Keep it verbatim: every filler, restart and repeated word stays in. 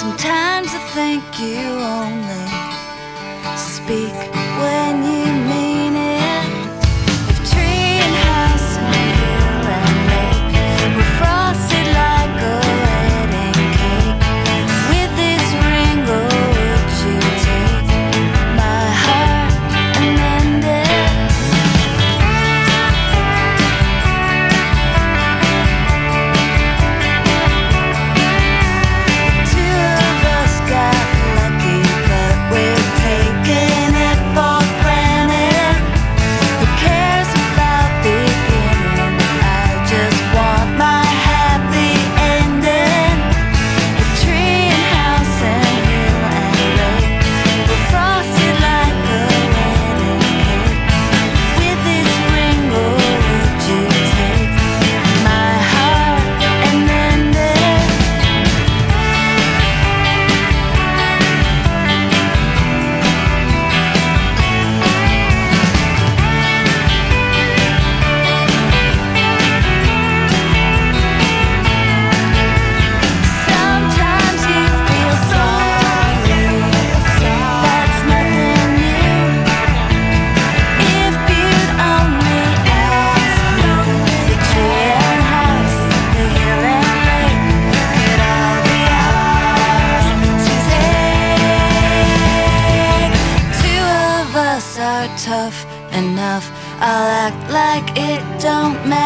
Sometimes I think you only speak when you mean it. If tree and house and hill and lake were frosted like a wedding cake, with this ring, oh, would you take my heart and mend it? The two of us got lucky, but we're taking it for granted. Who cares about beginnings? I just want my happy ending. If tree and house and hill and lake were frosted like a wedding cake, with this ring, oh, would you take my heart and mend it? Sometimes you feel sorry, that's nothing new. If you'd only ask me, the tree and house, the hill and lake could all be ours to take. Two of us are tough enough. I'll act like it don't matter.